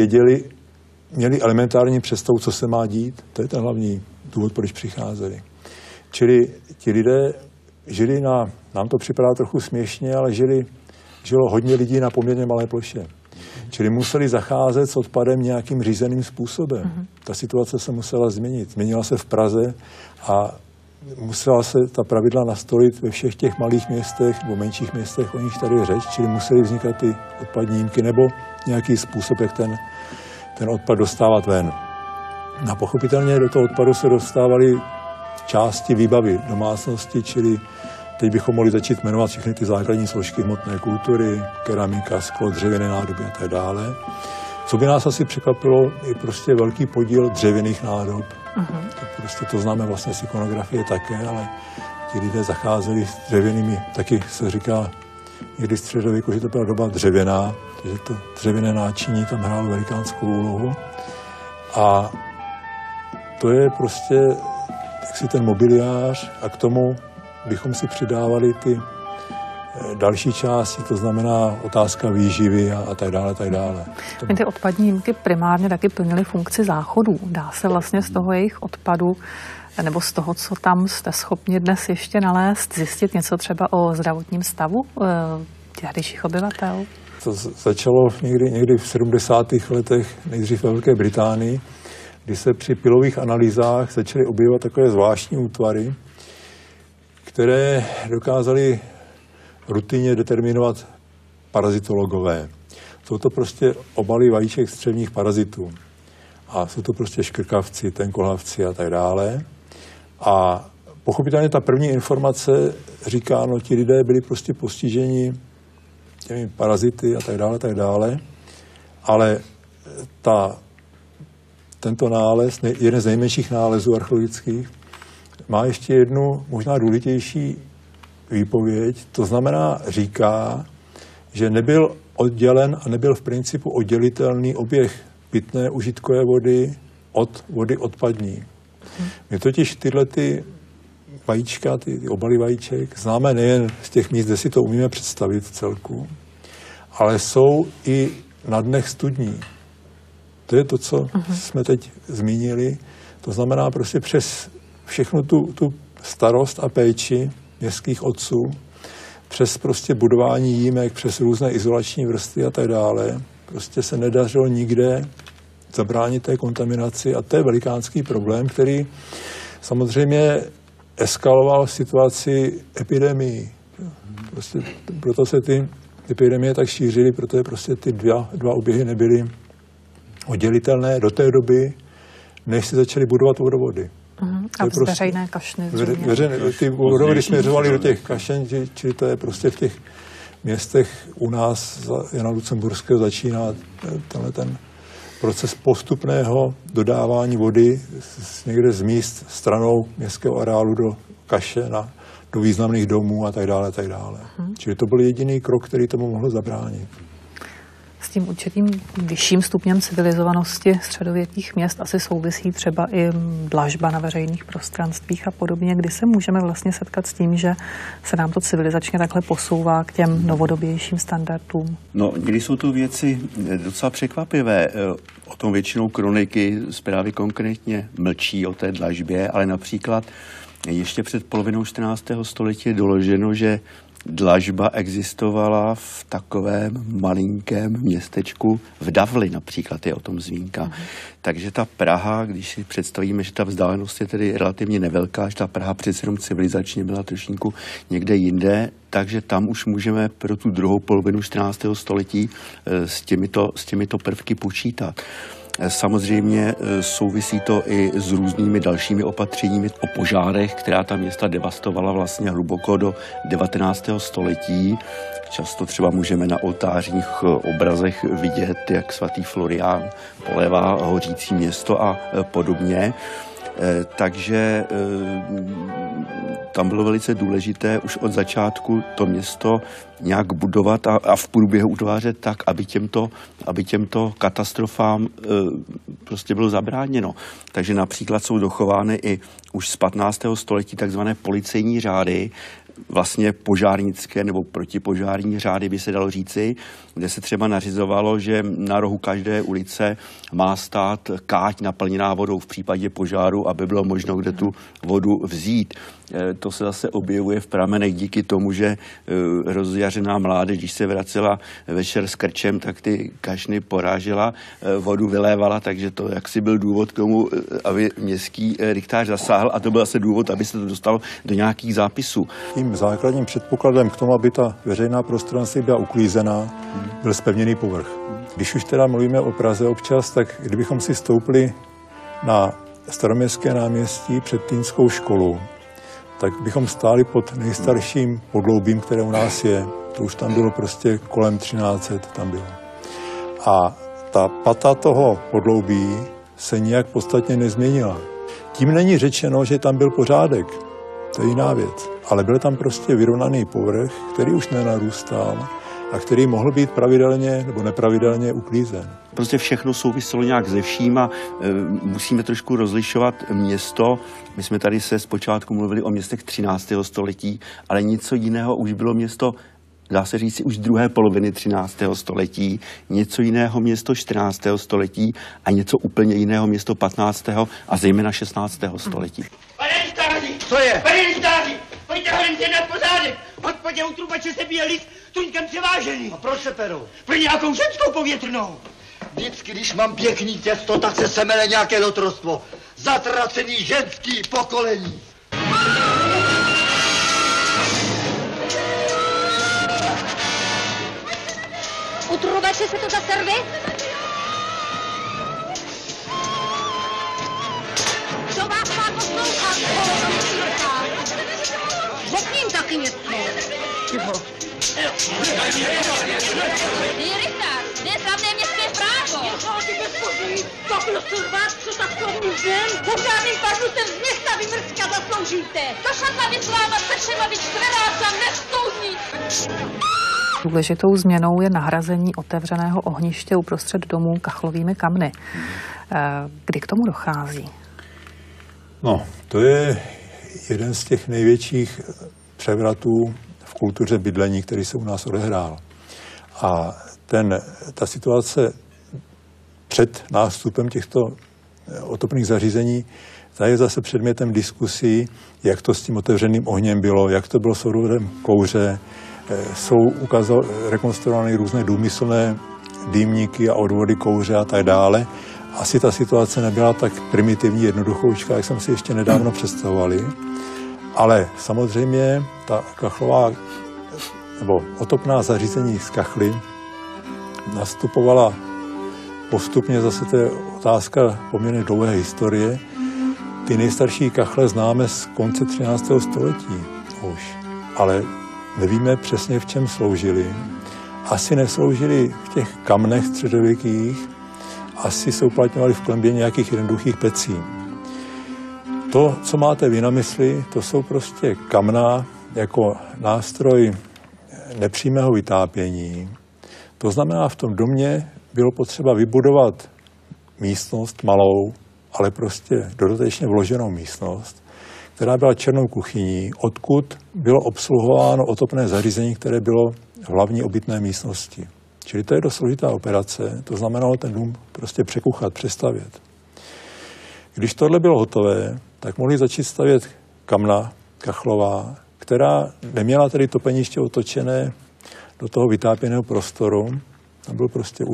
[SPEAKER 1] měli elementární představu, co se má dít. To je ten hlavní důvod, proč přicházeli. Čili ti lidé žili nám to připadá trochu směšně, ale žilo hodně lidí na poměrně malé ploše. Čili museli zacházet s odpadem nějakým řízeným způsobem. Ta situace se musela změnit. Změnila se v Praze a musela se ta pravidla nastolit ve všech těch malých městech nebo menších městech, o nich tady je řeč, čili museli vznikat ty odpadní jímky nebo nějaký způsob, jak ten odpad dostávat ven. A pochopitelně do toho odpadu se dostávaly části výbavy domácnosti, čili teď bychom mohli začít jmenovat všechny ty základní složky hmotné kultury, keramika, sklo, dřevěné nádoby a tak dále. Co by nás asi překvapilo, je prostě velký podíl dřevěných nádob. To známe vlastně z ikonografie také, ale ti lidé zacházeli s dřevěnými, taky se říká někdy středověku, že to byla doba dřevěná, takže to dřevěné náčiní tam hrálo velikánskou úlohu. A to je prostě taksi ten mobiliář a k tomu bychom si přidávali ty další části, to znamená otázka výživy a tak dále, tak dále.
[SPEAKER 2] Ty odpadní jímky primárně taky plnily funkci záchodů. Dá se vlastně z toho jejich odpadu nebo z toho, co tam jste schopni dnes ještě nalézt, zjistit něco třeba o zdravotním stavu tehdejších obyvatel?
[SPEAKER 1] To začalo někdy v 70. letech, nejdřív ve Velké Británii, kdy se při pilových analýzách začaly objevovat takové zvláštní útvary, které dokázaly rutinně determinovat parazitologové. Jsou to prostě obaly vajíček střevních parazitů. A jsou to prostě škrkavci, tenkohlavci a tak dále. A pochopitelně ta první informace říká, no ti lidé byli prostě postiženi těmi parazity a tak dále. Ale tento nález, jeden z nejmenších nálezů archeologických, má ještě jednu možná důležitější výpověď. To znamená, říká, že nebyl oddělen a nebyl v principu oddělitelný oběh pitné užitkové vody od vody odpadní. My totiž tyhle ty vajíčka, ty obaly vajíček známe nejen z těch míst, kde si to umíme představit v celku, ale jsou i na dnech studní. to je to, co jsme teď zmínili. To znamená prostě přes všechnu tu starost a péči městských otců, přes prostě budování jímek, přes různé izolační vrstvy a tak dále, prostě se nedařilo nikde zabránit té kontaminaci a to je velikánský problém, který samozřejmě eskaloval situaci epidemii. Prostě proto se ty epidemie tak šířily, protože prostě ty dva oběhy nebyly oddělitelné do té doby, než se začaly budovat vodovody.
[SPEAKER 2] A veřejné kašny.
[SPEAKER 1] Ty vodovody směřovaly do těch kašen, čili to je prostě v těch městech u nás za Jana Lucemburského začíná ten proces postupného dodávání vody někde z míst stranou městského areálu do kašen, do významných domů a tak dále, tak dále. Čili to byl jediný krok, který tomu mohl zabránit.
[SPEAKER 2] S tím určitým vyšším stupněm civilizovanosti středověkých měst asi souvisí třeba i dlažba na veřejných prostranstvích a podobně, kdy se můžeme vlastně setkat s tím, že se nám to civilizačně takhle posouvá k těm novodobějším standardům.
[SPEAKER 4] No, někdy jsou to věci docela překvapivé. O tom většinou kroniky zprávy konkrétně mlčí o té dlažbě, ale například ještě před polovinou 14. století je doloženo, že dlažba existovala v takovém malinkém městečku v Davli například, je o tom zmínka. Takže ta Praha, když si představíme, že ta vzdálenost je tedy relativně nevelká, že ta Praha přece jenom civilizačně byla trošinku někde jinde, takže tam už můžeme pro tu druhou polovinu 14. století s těmito prvky počítat. Samozřejmě souvisí to i s různými dalšími opatřeními o požárech, která ta města devastovala vlastně hluboko do 19. století. Často třeba můžeme na oltářních obrazech vidět, jak svatý Florián polévá hořící město a podobně. Takže tam bylo velice důležité už od začátku to město nějak budovat a v průběhu utvářet tak, aby těmto katastrofám prostě bylo zabráněno. Takže například jsou dochovány i už z 15. století takzvané policejní řády, vlastně požárnické nebo protipožární řády by se dalo říci, kde se třeba nařizovalo, že na rohu každé ulice má stát káť naplněná vodou v případě požáru, aby bylo možno kde tu vodu vzít. To se zase objevuje v pramenech díky tomu, že rozjařená mládež, když se vracela večer s krčem, tak ty kašny porážela, vodu vylévala, takže to jaksi byl důvod k tomu, aby městský rychtář zasáhl a to byl zase důvod, aby se to dostalo do nějakých zápisů.
[SPEAKER 1] Tím základním předpokladem k tomu, aby ta veřejná prostranství byla uklízená, byl zpevněný povrch. Když už teda mluvíme o Praze občas, tak kdybychom si stoupli na Staroměstské náměstí před Týnskou školu, tak bychom stáli pod nejstarším podloubím, které u nás je. To už tam bylo prostě kolem 1300 tam bylo. A ta pata toho podloubí se nijak podstatně nezměnila. Tím není řečeno, že tam byl pořádek. To je jiná věc. Ale byl tam prostě vyrovnaný povrch, který už nenarůstal a který mohl být pravidelně nebo nepravidelně uklízen.
[SPEAKER 4] Prostě všechno souviselo nějak se vším a musíme trošku rozlišovat město. My jsme tady se zpočátku mluvili o městech 13. století, ale něco jiného už bylo město, dá se říct, už druhé poloviny 13. století, něco jiného město 14. století a něco úplně jiného město 15. a zejména 16. století.
[SPEAKER 13] Pane rychtáři! Co je? Pane rychtáři! Pojďte hned na pořádek! V hospodě u trubače se bije lid tuňkem převážený. A proč se perou? Pro nějakou ženskou povětrnou. Vždycky, když mám pěkný těsto, tak se semele nějaké lotrostvo. Zatracený ženský pokolení.
[SPEAKER 14] U trubače se to zase rve? Co vás má poslouchat? Řekni jim taky něco. Ticho. Ty rychtář, jde slavné městské právo.
[SPEAKER 13] Ty bezboží, to prostor vás, co tak to můžem?
[SPEAKER 14] Pořádný pažu se z města vymrstka zasloužíte. To šatla vyslávat se všema být skvěláca, nestouzní.
[SPEAKER 2] Důležitou změnou je nahrazení otevřeného ohniště uprostřed domů kachlovými kamny. Kdy k tomu dochází?
[SPEAKER 1] No, to je jeden z těch největších převratů v kultuře bydlení, který se u nás odehrál. A ta situace před nástupem těchto otopných zařízení, ta je zase předmětem diskusí, jak to s tím otevřeným ohněm bylo, jak to bylo s odvodem kouře. Jsou rekonstruovány různé důmyslné dýmníky a odvody kouře a tak dále. Asi ta situace nebyla tak primitivní, jednoduchoučka, jak jsme si ještě nedávno představovali. Ale samozřejmě ta kachlová nebo otopná zařízení z kachly nastupovala postupně, zase to je otázka poměrně dlouhé historie. Ty nejstarší kachle známe z konce 13. století už, ale nevíme přesně, v čem sloužily. Asi nesloužily v těch kamnech středověkých, asi se uplatňovaly v klembě nějakých jednoduchých pecí. To, co máte vy na mysli, to jsou prostě kamna jako nástroj nepřímého vytápění. To znamená, v tom domě bylo potřeba vybudovat místnost malou, ale prostě dodatečně vloženou místnost, která byla černou kuchyní, odkud bylo obsluhováno otopné zařízení, které bylo v hlavní obytné místnosti. Čili to je dost složitá operace, to znamenalo ten dům prostě překuchat, přestavět. Když tohle bylo hotové, tak mohli začít stavět kamna kachlová, která neměla tedy topeniště otočené do toho vytápěného prostoru. Tam bylo prostě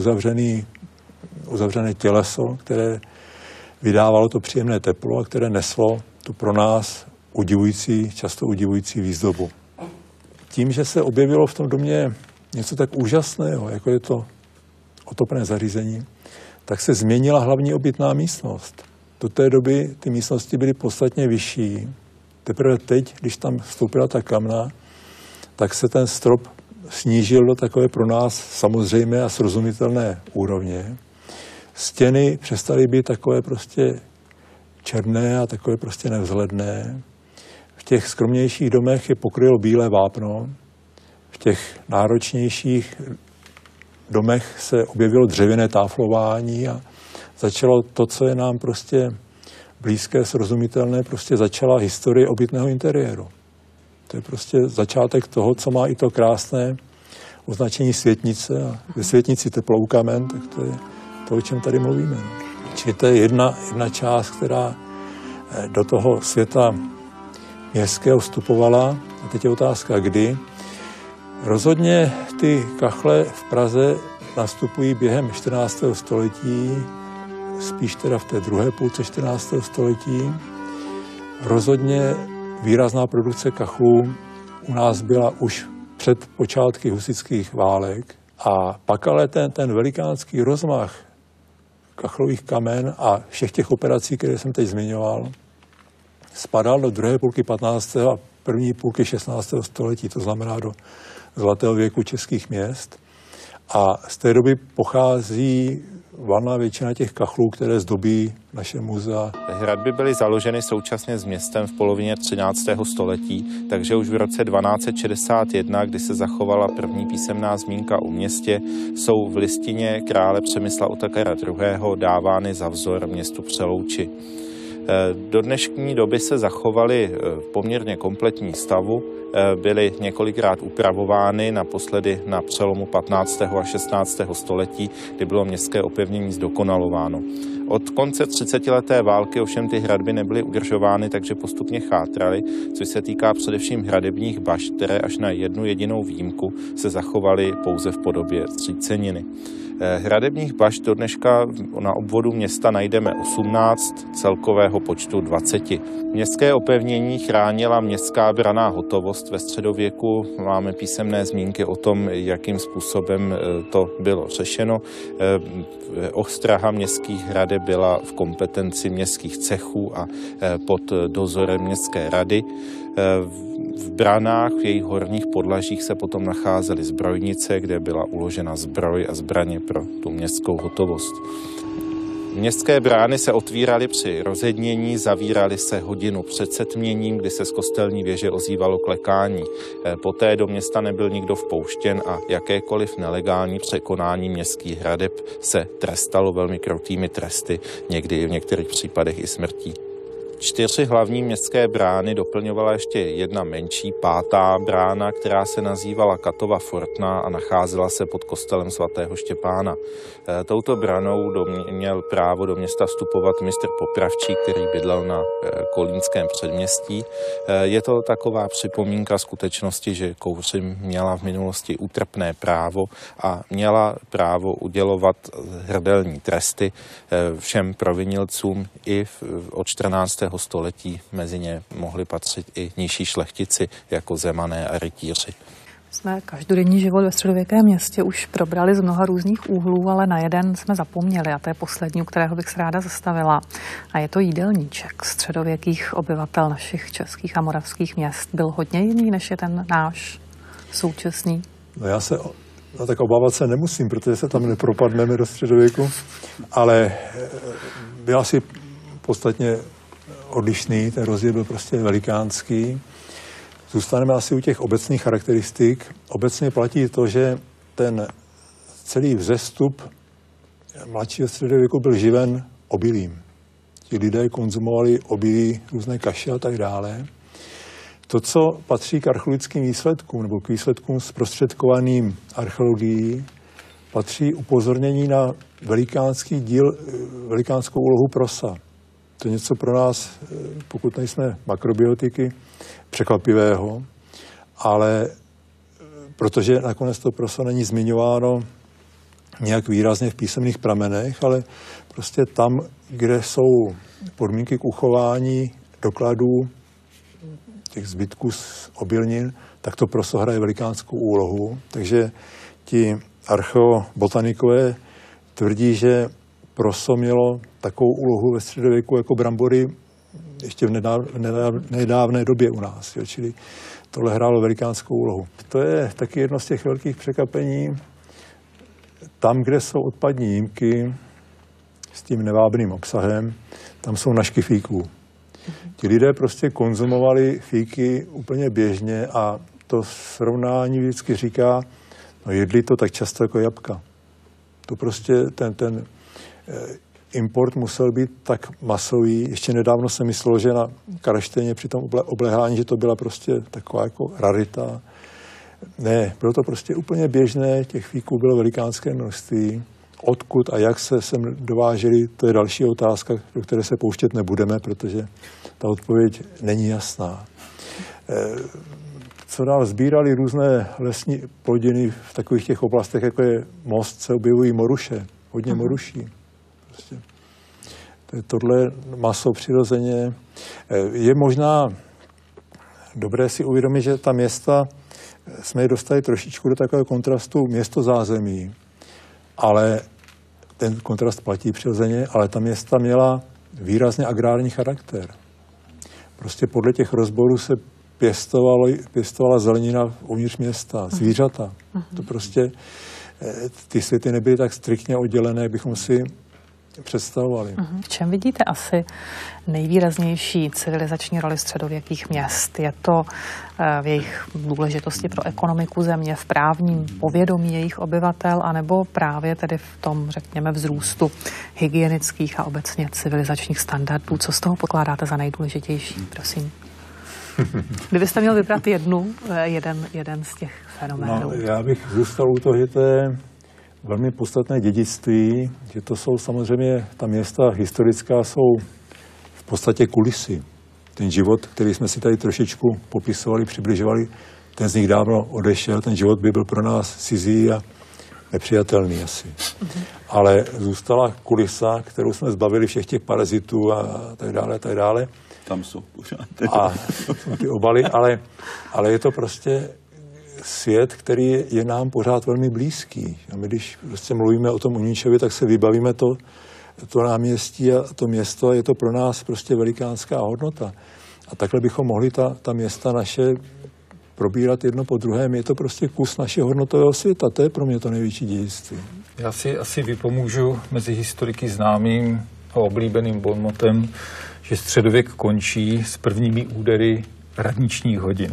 [SPEAKER 1] uzavřené těleso, které vydávalo to příjemné teplo a které neslo tu pro nás často udivující výzdobu. Tím, že se objevilo v tom domě něco tak úžasného, jako je to otopné zařízení, tak se změnila hlavní obytná místnost. Do té doby ty místnosti byly podstatně vyšší. Teprve teď, když tam vstoupila ta kamna, tak se ten strop snížil do takové pro nás samozřejmé a srozumitelné úrovně. Stěny přestaly být takové prostě černé a takové prostě nevzhledné. V těch skromnějších domech je pokrylo bílé vápno. V těch náročnějších domech se objevilo dřevěné táflování a začalo to, co je nám prostě blízké, srozumitelné, prostě začala historie obytného interiéru. To je prostě začátek toho, co má i to krásné označení světnice a ve světnici teploukamen, tak to je to, o čem tady mluvíme. Čili to je jedna část, která do toho světa městského vstupovala. A teď je otázka, kdy. Rozhodně ty kachle v Praze nastupují během 14. století, spíš teda v té druhé půlce 14. století. Rozhodně výrazná produkce kachlů u nás byla už před počátky husitských válek. A pak ale ten velikánský rozmach kachlových kamen a všech těch operací, které jsem teď zmiňoval, spadal do druhé půlky 15. a první půlky 16. století, to znamená do zlatého věku českých měst. A z té doby pochází valná většina těch kachlů, které zdobí naše muzea.
[SPEAKER 12] Hradby byly založeny současně s městem v polovině 13. století, takže už v roce 1261, kdy se zachovala první písemná zmínka o městě, jsou v listině krále Přemysla Otakara II. Dávány za vzor městu Přelouči. Do dnešní doby se zachovaly v poměrně kompletní stavu, byly několikrát upravovány, naposledy na přelomu 15. a 16. století, kdy bylo městské opevnění zdokonalováno. Od konce 30leté války ovšem ty hradby nebyly udržovány, takže postupně chátraly, což se týká především hradebních bašt, které až na jednu jedinou výjimku se zachovaly pouze v podobě stříceniny. Hradebních bašt do dneška na obvodu města najdeme 18, celkového počtu 20. Městské opevnění chránila městská branná hotovost ve středověku. Máme písemné zmínky o tom, jakým způsobem to bylo řešeno. Ostraha městských hradeb byla v kompetenci městských cechů a pod dozorem městské rady. V branách, v jejich horních podlažích se potom nacházely zbrojnice, kde byla uložena zbroj a zbraně pro tu městskou hotovost. Městské brány se otvíraly při rozednění, zavíraly se hodinu před setměním, kdy se z kostelní věže ozývalo klekání. Poté do města nebyl nikdo vpouštěn a jakékoliv nelegální překonání městských hradeb se trestalo velmi krutými tresty, někdy v některých případech i smrtí. 4 hlavní městské brány doplňovala ještě jedna menší, 5. brána, která se nazývala Katova Fortna a nacházela se pod kostelem svatého Štěpána. Touto branou měl právo do města vstupovat mistr Popravčí, který bydlel na Kolínském předměstí. Je to taková připomínka skutečnosti, že Kouřim měla v minulosti útrpné právo a měla právo udělovat hrdelní tresty všem provinilcům i od 14. století. Mezi ně mohli patřit i nižší šlechtici jako zemané a rytíři.
[SPEAKER 2] Jsme každodenní život ve středověkém městě už probrali z mnoha různých úhlů, ale na jeden jsme zapomněli a to je poslední, u kterého bych se ráda zastavila. A je to jídelníček středověkých obyvatel našich českých a moravských měst. Byl hodně jiný, než je ten náš současný?
[SPEAKER 1] No tak obávat se nemusím, protože se tam nepropadneme do středověku, ale byl asi podstatně odlišný, ten rozdíl byl prostě velikánský. Zůstaneme asi u těch obecných charakteristik. Obecně platí to, že ten celý vzestup mladšího středověku byl živen obilím. Ti lidé konzumovali obilí, různé kaše a tak dále. To, co patří k archeologickým výsledkům nebo k výsledkům zprostředkovaným archeologií, patří upozornění na velikánskou úlohu prosa. To je něco pro nás, pokud nejsme makrobiotiky, překvapivého, ale protože nakonec to proso není zmiňováno nějak výrazně v písemných pramenech, ale prostě tam, kde jsou podmínky k uchování dokladů těch zbytků z obilnin, tak to proso hraje velikánskou úlohu. Takže ti archeobotanikové tvrdí, že proso mělo takovou úlohu ve středověku jako brambory ještě v nedávné době u nás. Jo. Čili tohle hrálo velikánskou úlohu. To je taky jedno z těch velkých překvapení. Tam, kde jsou odpadní jímky s tím nevábným obsahem, tam jsou nažky fíků. Ti lidé prostě konzumovali fíky úplně běžně a to srovnání vždycky říká, no jedli to tak často jako jabka. To prostě ten import musel být tak masový. Ještě nedávno se myslelo, že na Karlštejně při tom obléhání, že to byla prostě taková jako rarita. Ne, bylo to prostě úplně běžné, těch fíků bylo velikánské množství. Odkud a jak se sem dováželi, to je další otázka, do které se pouštět nebudeme, protože ta odpověď není jasná. Co dál, sbírali různé lesní plodiny v takových těch oblastech, jako je Most, se objevují moruše, hodně moruší. Prostě. Tohle maso přirozeně. Je možná dobré si uvědomit, že ta města jsme je dostali trošičku do takového kontrastu město zázemí, ale ten kontrast platí přirozeně, ale ta města měla výrazně agrární charakter. Prostě podle těch rozborů se pěstovala zelenina uvnitř města, zvířata. To prostě ty světy nebyly tak striktně oddělené, jak bychom si představovali.
[SPEAKER 2] V čem vidíte asi nejvýraznější civilizační roli středověkých měst? Je to v jejich důležitosti pro ekonomiku země, v právním povědomí jejich obyvatel, anebo právě tedy v tom, řekněme, vzrůstu hygienických a obecně civilizačních standardů? Co z toho pokládáte za nejdůležitější, prosím? Kdybyste měl vybrat jeden z těch fenoménů.
[SPEAKER 1] No, já bych zůstal u toho, že to je velmi podstatné dědictví, že to jsou samozřejmě, ta města historická jsou v podstatě kulisy. Ten život, který jsme si tady trošičku popisovali, přibližovali, ten z nich dávno odešel, ten život by byl pro nás cizí a nepřijatelný asi. Ale zůstala kulisa, kterou jsme zbavili všech těch parazitů a tak dále, tak dále.
[SPEAKER 4] Tam jsou pořád.
[SPEAKER 1] A jsou ty obaly, ale je to prostě svět, který je nám pořád velmi blízký. A my, když prostě mluvíme o tom Uničově, tak se vybavíme to náměstí a to město a je to pro nás prostě velikánská hodnota. A takhle bychom mohli ta města naše probírat jedno po druhém. Je to prostě kus našeho hodnotového světa. To je pro mě to největší dědictví.
[SPEAKER 3] Já si asi vypomůžu mezi historiky známým a oblíbeným bonmotem, že středověk končí s prvními údery radničních hodin.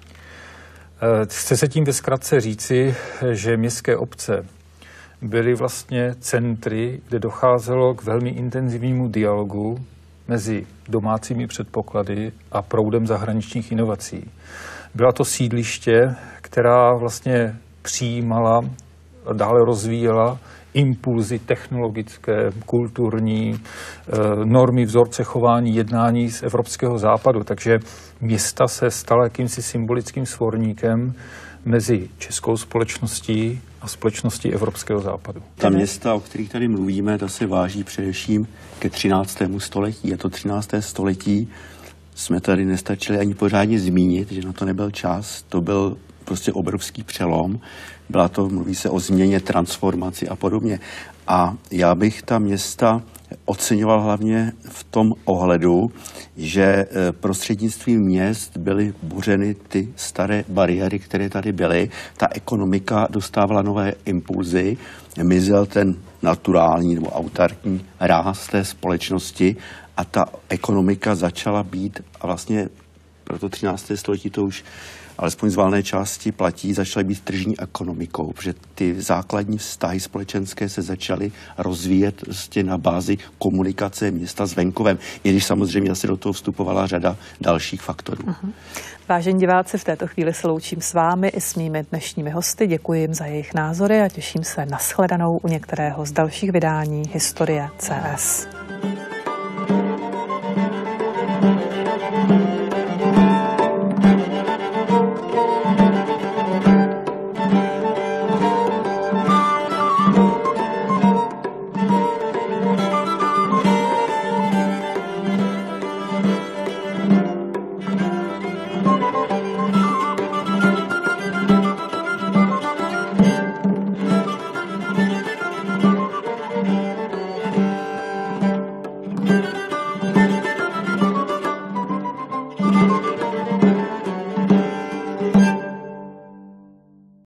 [SPEAKER 3] Chce se tím ve zkratce říci, že městské obce byly vlastně centry, kde docházelo k velmi intenzivnímu dialogu mezi domácími předpoklady a proudem zahraničních inovací. Byla to sídliště, která vlastně přijímala a dále rozvíjela impulzy technologické, kulturní, normy, vzorce chování, jednání z evropského západu. Takže města se stala jakýmsi symbolickým svorníkem mezi českou společností a společností evropského západu.
[SPEAKER 4] Ta města, o kterých tady mluvíme, ta se váží především ke 13. století. Je to 13. století, jsme tady nestačili ani pořádně zmínit, že na to nebyl čas. To byl prostě obrovský přelom. Mluví se o změně, transformaci a podobně. A já bych ta města oceňoval hlavně v tom ohledu, že prostřednictvím měst byly buřeny ty staré bariéry, které tady byly. Ta ekonomika dostávala nové impulzy, mizel ten naturální nebo autarkní ráz té společnosti a ta ekonomika začala být, a vlastně pro to 13. století to už alespoň z valné části platí, začaly být tržní ekonomikou, protože ty základní vztahy společenské se začaly rozvíjet na bázi komunikace města s venkovem, i když samozřejmě asi do toho vstupovala řada dalších faktorů.
[SPEAKER 15] Vážení diváci, v této chvíli se loučím s vámi i s mými dnešními hosty. Děkuji jim za jejich názory a těším se na shledanou u některého z dalších vydání Historie CS.